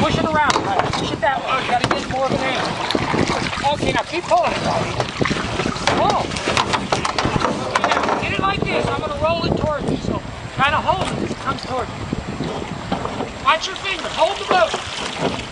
Push it around, right? Push it that way. You gotta get more of an angle. Okay, now keep pulling it, buddy. Pull. Okay, now get it like this. I'm gonna roll it towards you. So kind of hold it as it comes towards you. Watch your fingers. Hold the boat.